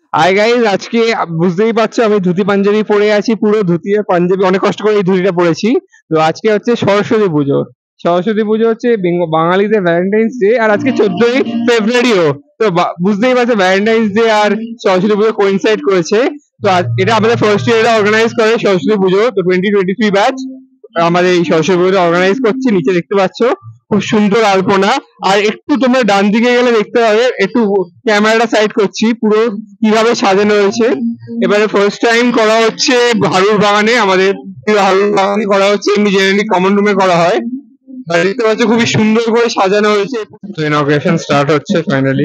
Hi guys, আজকে বুঝতেই পারছো আমি ধুতি পাঞ্জাবি পরে আছি, পুরো ধুতি আর পাঞ্জাবি, অনেক কষ্ট করে এই ধুতিটা পরেছি। তো আজকে হচ্ছে সরস্বতী পুজো। সরস্বতী পুজো হচ্ছে বাঙালিদের ভ্যালেন্টাইন্স ডে, আর আজকে 14ই ফেব্রুয়ারিও। তো বুঝতেই পারছো ভ্যালেন্টাইন্স ডে আর সরস্বতী পুজো কোইনসাইড করেছে। তো এটা আমাদের ফার্স্ট ইয়ার অর্গানাইজ করে সরস্বতী পুজো, তো 2023 ব্যাচ আমাদের এই সরস্বতী পুজো অর্গানাইজ করছি। নিচে দেখতে পাচ্ছ খুব সুন্দর আলপনা। আর একটু তোমরা ডান দিকে গেলে দেখতে পাবে, একটু ক্যামেরাটা সাইড করছি, পুরো কিভাবে সাজানো হয়েছে। এবারে ফার্স্ট টাইম করা হচ্ছে হারুর বাগানে, আমাদের হারুর বাগানে করা হচ্ছে, এমনি জেনারেলি কমন রুমে করা হয়। আর দেখতে পাচ্ছ খুবই সুন্দর করে সাজানো হয়েছে। তো ইনগ্রেশন স্টার্ট হচ্ছে ফাইনালি।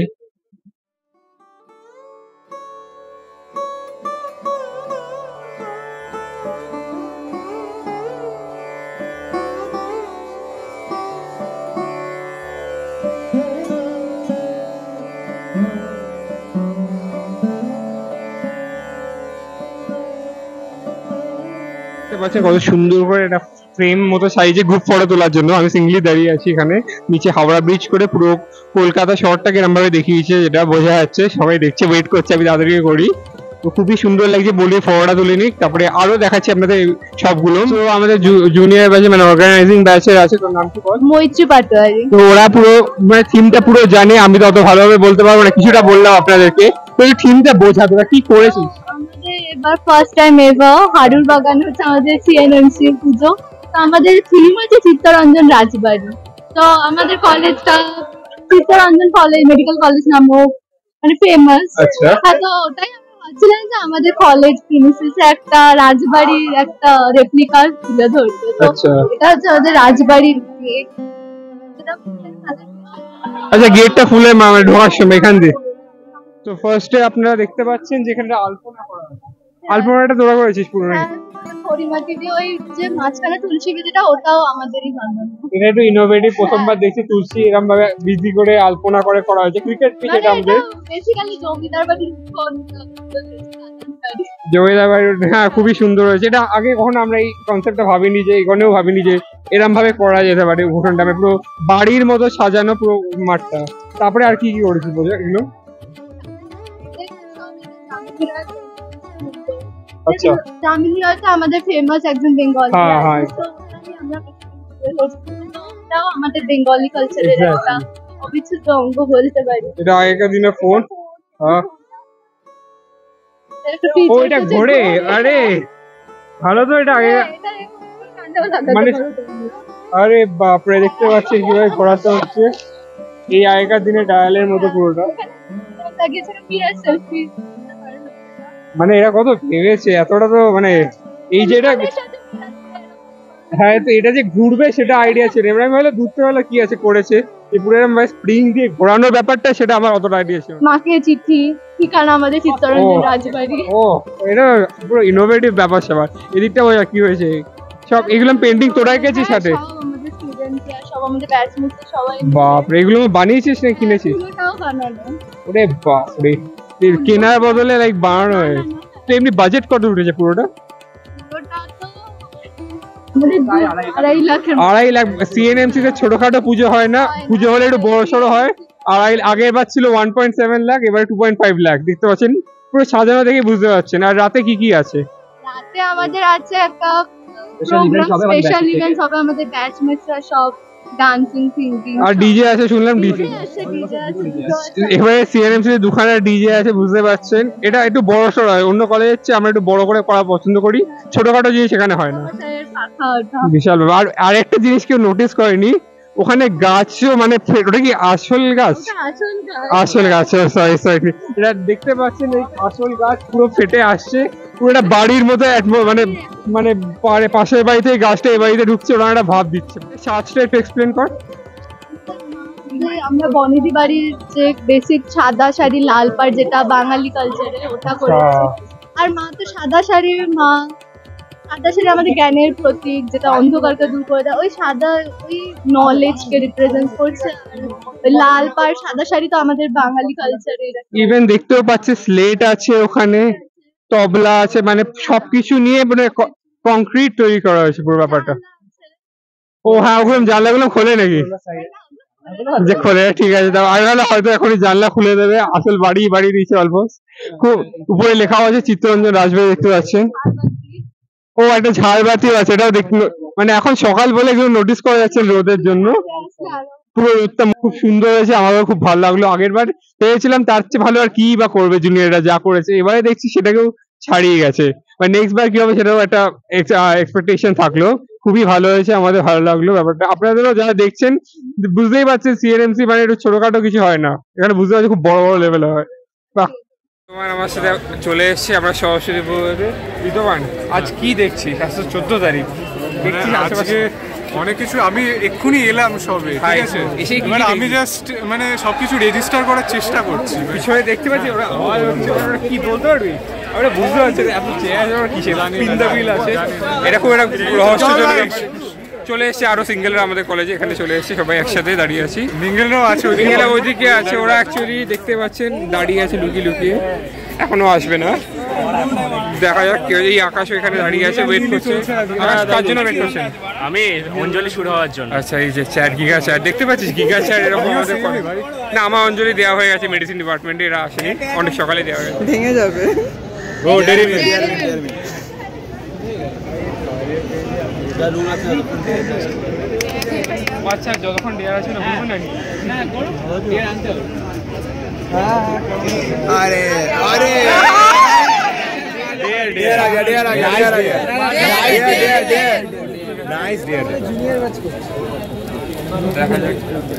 কত সুন্দর করে এটা ফ্রেম মতো সাইজে গ্রুপ ফটো তোলার জন্য আমি সিঙ্গলি দাঁড়িয়ে আছি এখানে। নিচে হাওড়া ব্রিজ করে পুরো কলকাতা শহরটাকে এরকম ভাবে দেখিয়েছে, যেটা বোঝা যাচ্ছে। সবাই দেখছে, ওয়েট করছে আমি তাড়াতাড়ি করি। তো খুবই সুন্দর লাগছে, বলি ফটোটা তুলে নিই, তারপরে আরো দেখাচ্ছি আপনাদের সবগুলো। তো আমাদের জুনিয়র ব্যাচে মানে অর্গানাইজিং ব্যাচের আছে, তোর নাম কি বল? মৈত্রী পাটোয়ারি। তো ওরা পুরো মানে থিমটা পুরো জানে, আমি তো অত ভালোভাবে বলতে পারবো না, কিছুটা বললাম আপনাদেরকে। তো এই থিমটা বোঝা, তোরা কি করেছিস? আমাদের এবার ফার্স্ট টাইম এভার হারুর বাগান হচ্ছে আমাদের সিএনএমসি পুজো। তো আমাদের থিম হচ্ছে চিত্তরঞ্জন রাজবাড়ি। তো আমাদের কলেজটা চিত্তরঞ্জন কলেজ, মেডিকেল কলেজ নামক মানে ফেমাস। আচ্ছা, তো ওটাই আমরা ভাবছিলাম যে আমাদের কলেজ প্রিমিসিসে একটা রাজবাড়ির একটা রেপ্লিকা তুলে ধরবে। তো এটা হচ্ছে আমাদের রাজবাড়ির গেট। আচ্ছা, গেটটা ফুলে ঢোকার সময় এখান দিয়ে। তো ফার্স্টে আপনারা দেখতে পাচ্ছেন যেখানে আলপনা করা হয়। আলপনাটা তোরা করেছিস পুরো নাকি? পরিমাটি দিয়ে ওই যে মাঝখানে তুলসী যেটা, ওটাও আমাদেরই বানানো। এটা একটু ইনোভেটিভ, প্রথমবার দেখছি তুলসী এরকম ভাবে বিধি করে আলপনা করে করা হয়েছে। ক্রিকেট পিচ এটা আমাদের বেসিক্যালি জমিদার বাড়ির জমিদার বাড়ি। হ্যাঁ, খুবই সুন্দর হয়েছে এটা। আগে কখনো আমরা এই কনসেপ্টটা ভাবিনি, যে এখানেও ভাবিনি যে এরম ভাবে করা যেতে পারে। উঠোনটা পুরো বাড়ির মতো সাজানো পুরো মাঠটা। তারপরে আর কি কি করেছিস বোঝা এগুলো? আচ্ছা, তামিলি হচ্ছে আমাদের ফেমাস একজন বেঙ্গলি। হ্যাঁ হ্যাঁ, এটাও আমাদের বেঙ্গলি কালচারের একটা অবিচ্ছেদ্য অঙ্গ বলতে পারি। এটা আগেকার দিনের ফোন। হ্যাঁ, ও এটা ঘোরে। আরে ভালো তো, এটা আগে মানে আরে বাপরে, দেখতে পাচ্ছেন কিভাবে ঘোরাতে হচ্ছে। এই আগেকার দিনে ডায়ালের মতো পুরোটা। মানে এরা কত ভেবেছে, এতটা তো মানে এই যে এটা, হ্যাঁ তো এটা যে ঘুরবে সেটা আইডিয়া ছিল। এবার আমি ভাবলাম ঘুরতে হলো কি আছে করেছে, এই পুরো এরকম স্প্রিং দিয়ে ঘোরানোর ব্যাপারটা, সেটা আমার অতটা আইডিয়া ছিল। মাকে চিঠি, ঠিকানা আমাদের চিত্তরঞ্জন রাজবাড়ি। ও, এটা পুরো ইনোভেটিভ ব্যাপার স্যাপার। এদিকটা বোঝা কি হয়েছে, সব এগুলো পেন্টিং তোরা এঁকেছিস সাথে? আমাদের স্টুডেন্ট সব, আমাদের ব্যাচমেটস সবাই। বাপরে, এগুলো বানিয়েছিস না কিনেছিস? এগুলোও বানানো। ওরে বাপরে, কেনার বদলে লাইক বানানো হয়। তো এমনি বাজেট কত উঠেছে পুরোটা? 2.5 লাখ। সিএনএমসি তে ছোটখাটো পুজো হয় না, পুজো হলে একটু বড় সড়ো হয়। আগের বার ছিল 1.7 লাখ, এবারে 2.5 লাখ। দেখতে পাচ্ছেন পুরো সাজানো দেখে বুঝতে পারছেন। আর রাতে কি কি আছে? রাতে আমাদের আছে একটা স্পেশাল ইভেন্টস হবে, আমাদের ব্যাচমেটসরা সব ডান্সিং সিঙ্গিং। আর ডিজে আছে শুনলাম, ডিজে। এবারে সিএনএমসি তে দুখানা ডিজে আছে, বুঝতে পারছেন। এটা একটু বড় সড়ো হয়, অন্য কলেজের চেয়ে আমরা একটু বড় করে করা পছন্দ করি, ছোটখাটো জিনিস সেখানে হয় না। বিশাল ব্যাপার। আর একটা জিনিস কেউ নোটিস করেনি, ওখানে গাছও মানে ওটা কি আসল গাছ? আসল গাছ, সরি সরি। এটা দেখতে পাচ্ছেন, এই আসল গাছ পুরো ফেটে আসছে, পুরো একটা বাড়ির মতো মানে মানে পাশের বাড়িতে গাছটা এই বাড়িতে ঢুকছে, ওরা একটা ভাব দিচ্ছে। সাজটা একটু এক্সপ্লেন কর। আমরা বনেদি বাড়ির যে বেসিক সাদা শাড়ি লাল পাড়, যেটা বাঙালি কালচারে, ওটা করেছি। আর মা তো সাদা শাড়ির মা, সাদা শাড়ি আমাদের জ্ঞানের প্রতীক, যেটা অন্ধকারকে দূর করে দেয়। ওই সাদা, ওই নলেজকে রিপ্রেজেন্ট করছে। লাল পাড় সাদা শাড়ি তো আমাদের বাঙালি কালচারের। ইভেন দেখতেও পাচ্ছে স্লেট আছে ওখানে, তবলা আছে, মানে সবকিছু নিয়ে মানে কংক্রিট তৈরি করা হয়েছে পুরো ব্যাপারটা। ও হ্যাঁ, ওগুলো জানলাগুলো খোলে নাকি? যে খোলে, ঠিক আছে। তাও আমি ভাবলাম হয়তো এখনই জানলা খুলে দেবে, আসল বাড়ি দিয়েছে অল্প। খুব উপরে লেখা আছে চিত্তরঞ্জন রাজবাড়ি, দেখতে পাচ্ছেন। ও একটা ঝাড়বাতিও আছে, এটাও দেখতে, মানে এখন সকাল বলে কেউ নোটিস করা যাচ্ছে না রোদের জন্য। পুরো রোদটা খুব সুন্দর হয়েছে, আমারও খুব ভালো লাগলো। আগের বার ভেবেছিলাম তার চেয়ে ভালো আর কি বা করবে জুনিয়ররা, যা করেছে এবারে দেখছি সেটাকেও ছাড়িয়ে গেছে। বা নেক্সট বার কি হবে সেটাও একটা এক্সপেকটেশন থাকলো। খুবই ভালো হয়েছে, আমাদের ভালো লাগলো ব্যাপারটা। আপনাদেরও যারা দেখছেন বুঝতেই পারছেন সিএনএমসি মানে একটু ছোটখাটো কিছু হয় না, এখানে বুঝতে পারছি খুব বড় বড় লেভেলে হয়। বাহ, তোমার আমার সাথে চলে এসেছি আমরা সরস্বতী পুজোতে। ঋতবান, আজ কি দেখছি? আজকে 14 তারিখ, দেখছি আশেপাশে অনেক কিছু। আমি এক্ষুনি এলাম সবে, ঠিক আছে, এবার আমি জাস্ট মানে সবকিছু রেজিস্টার করার চেষ্টা করছি। পিছনে দেখতে পাচ্ছি ওরা আওয়াজ হচ্ছে, ওরা কি বলতে পারবি? আমরা বুঝতে পারছি না এত চেয়ার কিসের পিন্দাবিল আছে, এরকম একটা রহস্যজনক। চলে এসছে আরো সিঙ্গেলরা আমাদের কলেজে, এখানে চলে এসছে সবাই একসাথে দাঁড়িয়ে আছি। মিঙ্গেলরাও আছে, মিঙ্গেলরা ওইদিকে আছে, ওরা অ্যাকচুয়ালি দেখতে পাচ্ছেন দাঁড়িয়ে আছে লুকিয়ে, এখনো আসবে না, দেখা যাক। কেউ এই আকাশ এখানে দাঁড়িয়ে আছে, ওয়েট করছে। আকাশ কার জন্য ওয়েট করছেন? আমি অঞ্জলি শুরু হওয়ার জন্য। আচ্ছা, এই যে চ্যাট, গিগা চ্যাট দেখতে পাচ্ছিস, গিগা চ্যাট এরকম আমাদের না, আমার অঞ্জলি দেওয়া হয়ে গেছে মেডিসিন ডিপার্টমেন্টে, এরা আসেনি, অনেক সকালে দেওয়া হয়ে গেছে। ভেঙে যাবে। ও ডেরি মিল্ক, আচ্ছা যতক্ষণ ডেয়ার আছে না বুঝবেন নাকি? আরে আরে ডেয়ার आ गया नाइस डियर। দেখা যাক।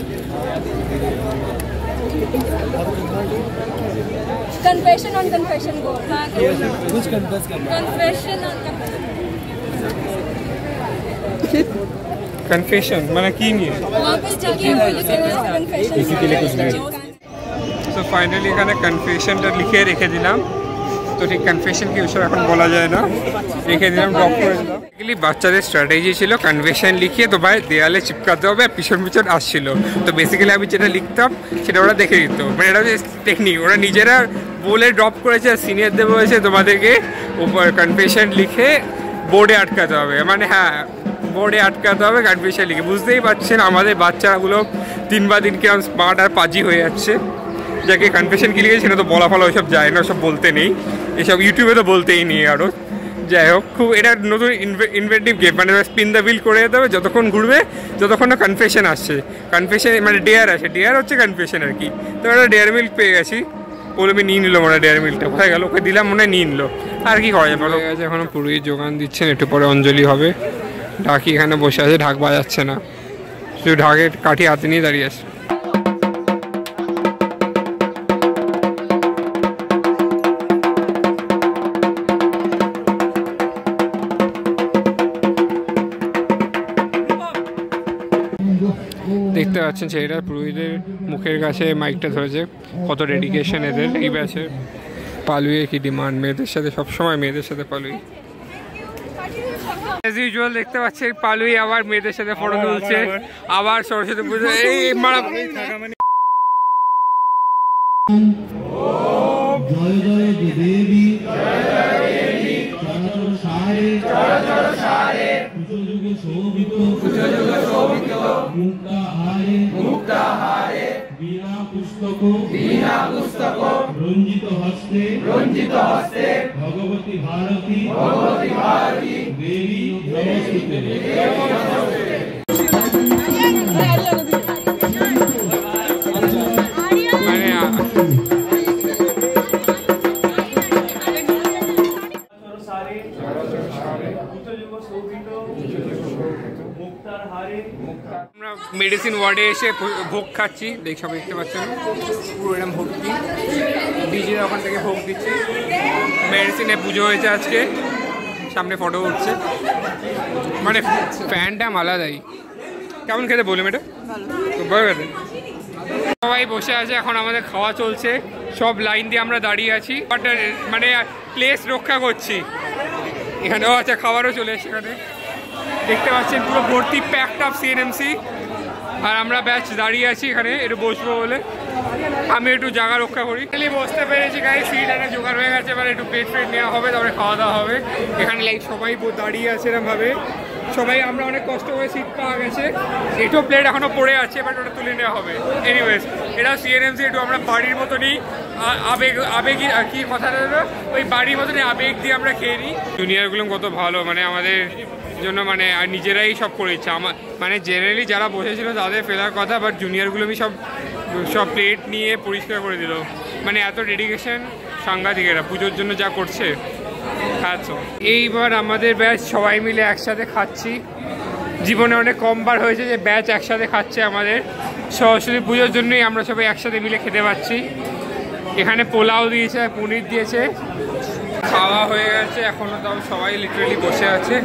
Confession on confession go. कुछ confess करना। Confession on কনফেশন মানে কি নিয়ে? वापस जाके confession इसी के लिए कुछ नहीं। তো ফাইনালি এখানে কনফেশনটা লিখে রেখে দিলাম। তো ঠিক কনফেশন কি ওসব এখন বলা যায় না, রেখে দিলাম, ড্রপ করে দিলাম। এগুলি বাচ্চাদের স্ট্র্যাটেজি ছিল, কনফেশন লিখিয়ে তো ভাই দেয়ালে চিপকাতে হবে, আর পিছন আসছিল। তো বেসিক্যালি আমি যেটা লিখতাম সেটা ওরা দেখে দিত, মানে এটা হচ্ছে টেকনিক। ওরা নিজেরা বলে ড্রপ করেছে, আর সিনিয়রদের বলেছে তোমাদেরকে উপর কনফেশন লিখে বোর্ডে আটকাতে হবে, মানে হ্যাঁ বোর্ডে আটকাতে হবে কনফেশন লিখে। বুঝতেই পারছেন আমাদের বাচ্চাগুলো দিন বা দিন কিরম স্মার্ট আর পাজি হয়ে যাচ্ছে। যাকে কনফেশন কি লিখেছে সেটা তো বলা ফলা ওইসব যায় না, ওসব বলতে নেই, এসব ইউটিউবে তো বলতেই নেই আরও। যাই হোক, খুব এটা নতুন ইনভেন্টিভ গেম, মানে স্পিন দ্য হুইল করে যেতে হবে, যতক্ষণ ঘুরবে যতক্ষণ না কনফেশন আসছে। কনফেশন মানে ডেয়ার আসে, ডেয়ার হচ্ছে কনফেশন আর কি। তো একটা ডেয়ার মিল্ক পেয়ে গেছি, বলে আমি নিয়ে নিল, মনে হয় ডেয়ার মিল্কটা কোথায় গেল, ওকে দিলাম, মনে হয় নিয়ে নিল। আর কি করা যাবে, গেছে এখনো পুরোই যোগান দিচ্ছেন, একটু পরে অঞ্জলি হবে। ঢাকি এখানে বসে আছে, ঢাক বাজাচ্ছে না, শুধু ঢাকের কাঠি হাতে নিয়ে দাঁড়িয়ে আছে। দেখতে পাচ্ছেন ছেলেরা পুরোহিতের মুখের কাছে মাইকটা ধরেছে, কত ডেডিকেশন এদের এই ব্যাচে। পালুইয়ের কি ডিমান্ড, মেয়েদের সাথে সবসময় মেয়েদের সাথে পালুই। অ্যাজ ইউজুয়াল দেখতে পাচ্ছেন পালুই আবার মেয়েদের সাথে ফটো তুলছে, আবার সরস্বতী পুজো এই মারা। জয় জয় দেবী চরাচর সারে কুচযুগে শোভিত মুক্তাহারে বীণা পুস্তক রঞ্জিত হস্তে ভগবতী ভারতী দেবী নমস্তুতে। আমরা মেডিসিন ওয়ার্ডে এসে ভোগ খাচ্ছি, সব দেখতে পাচ্ছেন পুরো এরকম ভর্তি, ডিজির ওখান থেকে ভোগ দিচ্ছি। মেডিসিনে পুজো হয়েছে আজকে, সামনে ফটো উঠছে, মানে ফ্যানটা আলাদাই। কেমন খেতে বললাম এটা? খুব ভালো খেতে। সবাই বসে আছে, এখন আমাদের খাওয়া চলছে, সব লাইন দিয়ে আমরা দাঁড়িয়ে আছি, বাট মানে প্লেস রক্ষা করছি এখানে। ও আচ্ছা, খাবারও চলে এসছে এখানে, দেখতে পাচ্ছেন পুরো ভর্তি প্যাকড আপ সিএনএমসি। আর আমরা ব্যাচ দাঁড়িয়ে আছি এখানে, একটু বসবো বলে। আমি একটু জায়গা রক্ষা করি, বসতে পেরেছি, গাড়ি সিট একটা জোগাড় হয়ে গেছে, এবার একটু প্লেট ফ্লেট নেওয়া হবে, তারপরে খাওয়া দাওয়া হবে। এখানে লাইক সবাই দাঁড়িয়ে আছে এরকমভাবে, সবাই আমরা অনেক কষ্ট করে সিট পাওয়া গেছে, এটো প্লেট এখনো পড়ে আছে, বাট ওটা তুলে নেওয়া হবে। এনিওয়েজ, এটা সিএনএমসি, একটু আমরা বাড়ির মতনই আবেগী আর কি কথাটা, ওই বাড়ির মতনই আবেগ দিয়ে আমরা খেয়ে নিই। জুনিয়রগুলো কত ভালো, মানে আমাদের জন্য মানে আর নিজেরাই সব করেছে। মানে জেনারেলি যারা বসেছিল তাদের ফেলার কথা, বাট জুনিয়রগুলো আমি সব প্লেট নিয়ে পরিষ্কার করে দিল। মানে এত ডেডিকেশন সাংঘাতিক, এরা পুজোর জন্য যা করছে। এইবার আমাদের ব্যাচ সবাই মিলে একসাথে খাচ্ছি। জীবনে অনেক কমবার হয়েছে যে ব্যাচ একসাথে খাচ্ছে। আমাদের সরস্বতী পুজোর জন্যই আমরা সবাই একসাথে মিলে খেতে পাচ্ছি। এখানে পোলাও দিয়েছে, পনির দিয়েছে, খাওয়া হয়ে গেছে। এখনো তাও সবাই লিটারেলি বসে আছে।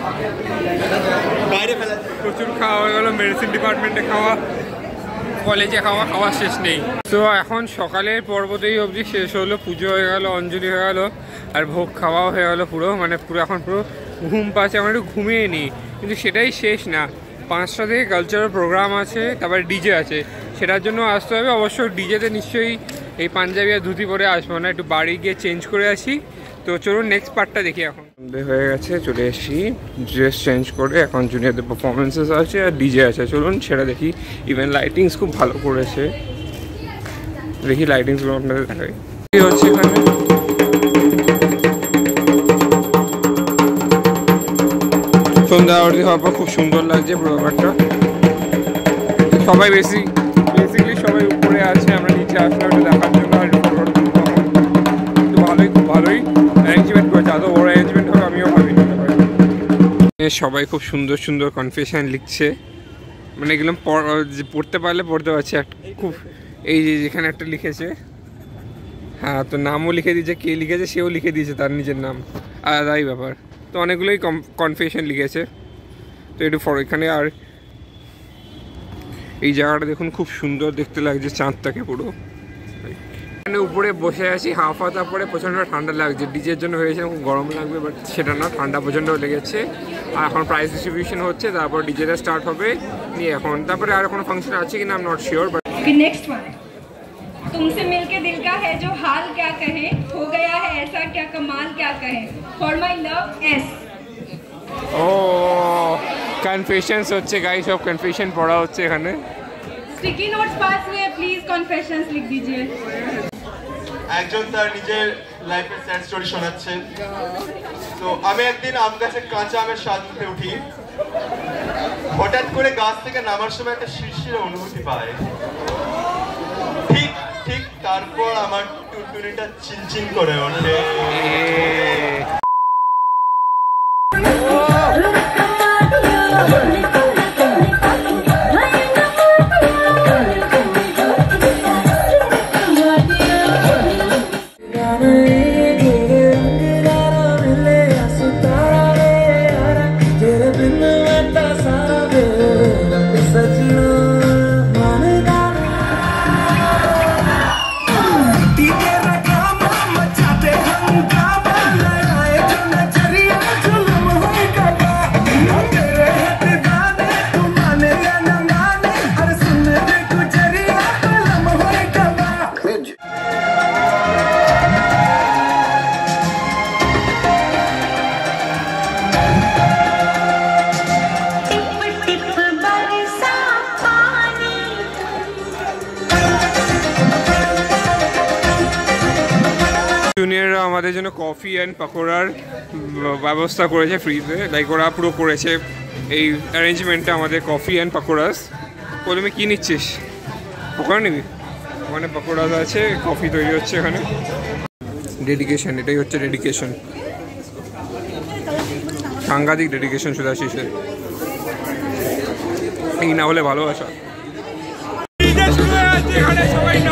বাইরে প্রচুর খাওয়া হয়ে গেল, মেডিসিন ডিপার্টমেন্টে খাওয়া, কলেজে খাওয়া শেষ নেই। তো এখন সকালের পর্বতেই অবধি শেষ হলো, পুজো হয়ে গেল, অঞ্জলি হয়ে গেল, আর ভোগ খাওয়াও হয়ে গেলো পুরো। মানে পুরো এখন পুরো ঘুম পাচ্ছে, আমরা একটু ঘুমিয়ে নিই। কিন্তু সেটাই শেষ না, 5টা থেকে কালচারাল প্রোগ্রাম আছে, তারপরে ডিজে আছে, সেটার জন্য আসতে হবে। অবশ্য ডিজেতে নিশ্চয়ই এই পাঞ্জাবি আর ধুতি পরে আসবো না, একটু বাড়ি গিয়ে চেঞ্জ করে আসি। তো চলুন নেক্সট পার্টটা দেখি। এখন হয়ে গেছে, চলে এসেছি ড্রেস চেঞ্জ করে। এখন জুনিয়রদের পারফরমেন্সেস আছে আর ডিজে আছে, চলুন সেটা দেখি। ইভেন লাইটিংস খুব ভালো করেছে, দেখি লাইটিংসগুলো আপনাদের দেখাই। কি হচ্ছে এখানে, সন্ধ্যা আরতি হওয়ার পর খুব সুন্দর লাগছে পুরো ব্যাপারটা। সবাই বেসিক্যালি সবাই উপরে আছে, আমরা নিচে আসলাম একটু দেখার জন্য। আর খুব ভালোই অ্যারেঞ্জমেন্ট করেছে, এত বড় অ্যারেঞ্জমেন্ট হবে আমিও ভাবিনি। সবাই খুব সুন্দর সুন্দর কনফেশন লিখছে, মানে এগুলো পড়তে পারলে পড়তে পারছি। খুব এই যে যেখানে একটা লিখেছে, হ্যাঁ, তো নামও লিখে দিয়েছে, কে লিখেছে সেও লিখে দিয়েছে তার নিজের নাম, আলাদাই ব্যাপার। তো অনেকগুলোই কনফেশন লিখেছে। তো একটু এখানে আর এই জায়গাটা দেখুন, খুব সুন্দর দেখতে লাগছে চাঁদটাকে পুরো। এখানে উপরে বসে আছি, হাফ হাতা পরে, প্রচণ্ড ঠান্ডা লাগছে। ডিজের জন্য হয়েছে খুব গরম লাগবে, বাট সেটা না, ঠান্ডা প্রচণ্ড লেগেছে। আর এখন প্রাইজ ডিস্ট্রিবিউশন হচ্ছে, তারপর ডিজেটা স্টার্ট হবে নিয়ে এখন। তারপরে আর কোনো ফাংশন আছে কিনা I am not sure. But next one, तुमसे मिलके दिल का है जो हाल क्या कहे, हो गया है ऐसा क्या कमाल क्या कहे, फॉर माय लव एस। ও কনফেশনস হচ্ছে গাইস, সব কনফেশন পড়া হচ্ছে এখানে। स्टिकी नोट्स पास हुए, प्लीज कन्फेशंस लिख दीजिए। একজন তার নিজের লাইফের স্যাড স্টোরি শোনাচ্ছে। তো আমি একদিন আম গাছে কাঁচা আমের স্বাদ উঠে উঠি, হঠাৎ করে গাছ থেকে নামার সময় একটা শিরশির অনুভূতি পায়। ঠিক তারপর আমার টুনটুনিটা চিনচিন করে ওঠে। জুনিয়ররা আমাদের জন্য কফি অ্যান্ড পাকোড়ার ব্যবস্থা করেছে ফ্রিতে, লাইক ওরা পুরো করেছে এই অ্যারেঞ্জমেন্টটা আমাদের কফি অ্যান্ড পাকোড়াস। প্রথমে কী নিচ্ছিস, পকোড়া নিবি? ওখানে পাকোড়াস আছে, কফি তৈরি হচ্ছে এখানে। ডেডিকেশন, এটাই হচ্ছে ডেডিকেশন, সাংঘাতিক ডেডিকেশন সুধাশিসের। এই না হলে ভালোবাসা। এখানে সবাই